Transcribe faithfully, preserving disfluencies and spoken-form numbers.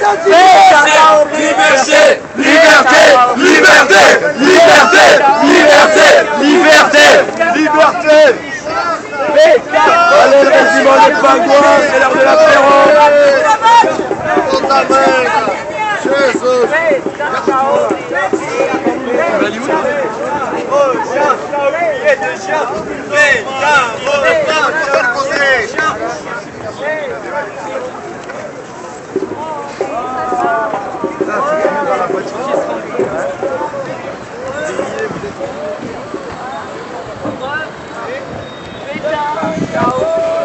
Liberté, liberté, liberté, liberté, liberté, liberté. Allez, le régiment des pingouins, c'est l'heure de l'apéro. Ciao.